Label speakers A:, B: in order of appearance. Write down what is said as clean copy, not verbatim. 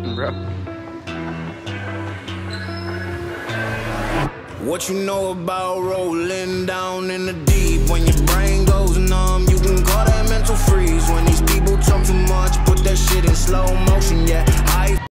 A: bro.
B: What you know about rolling down in the deep? When your brain goes numb, you can call that mental freeze. When these people talk too much, put that shit in slow motion, yeah.